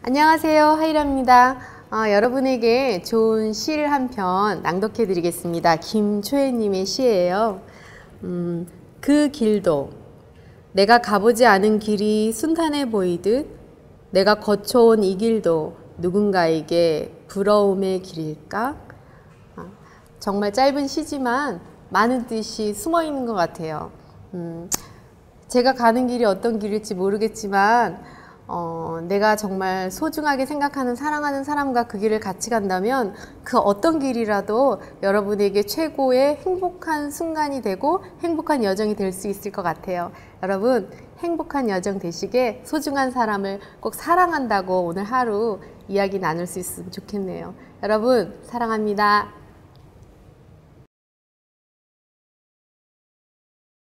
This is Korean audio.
안녕하세요, 하이라입니다. 여러분에게 좋은 시를 한 편 낭독해 드리겠습니다. 김초혜님의 시예요. 그 길도 내가 가보지 않은 길이 순탄해 보이듯 내가 거쳐온 이 길도 누군가에게 부러움의 길일까? 정말 짧은 시지만 많은 뜻이 숨어 있는 것 같아요. 제가 가는 길이 어떤 길일지 모르겠지만 내가 정말 소중하게 생각하는 사랑하는 사람과 그 길을 같이 간다면 그 어떤 길이라도 여러분에게 최고의 행복한 순간이 되고 행복한 여정이 될 수 있을 것 같아요. 여러분 행복한 여정 되시게 소중한 사람을 꼭 사랑한다고 오늘 하루 이야기 나눌 수 있으면 좋겠네요. 여러분 사랑합니다.